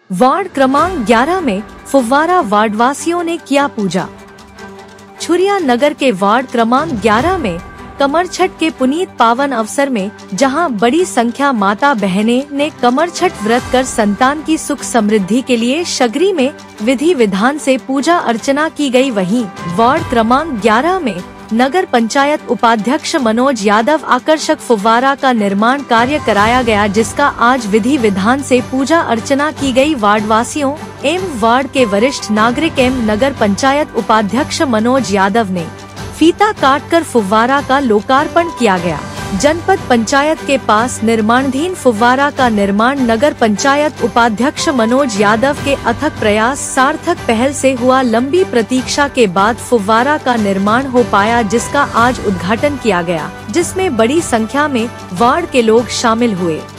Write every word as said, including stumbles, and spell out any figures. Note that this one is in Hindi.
वार्ड क्रमांक ग्यारह में फुव्वारा वार्डवासियों ने किया पूजा। छुरिया नगर के वार्ड क्रमांक ग्यारह में कमर छठ के पुनीत पावन अवसर में जहां बड़ी संख्या माता बहने ने कमर छठ व्रत कर संतान की सुख समृद्धि के लिए शगरी में विधि विधान से पूजा अर्चना की गई, वहीं वार्ड क्रमांक ग्यारह में नगर पंचायत उपाध्यक्ष मनोज यादव आकर्षक फुव्वारा का निर्माण कार्य कराया गया, जिसका आज विधि विधान से पूजा अर्चना की गई। वार्डवासियों एवं वार्ड के वरिष्ठ नागरिक एवं नगर पंचायत उपाध्यक्ष मनोज यादव ने फीता काटकर फुव्वारा का लोकार्पण किया गया। जनपद पंचायत के पास निर्माणाधीन फुव्वारा का निर्माण नगर पंचायत उपाध्यक्ष मनोज यादव के अथक प्रयास सार्थक पहल से हुआ। लंबी प्रतीक्षा के बाद फुव्वारा का निर्माण हो पाया, जिसका आज उद्घाटन किया गया, जिसमें बड़ी संख्या में वार्ड के लोग शामिल हुए।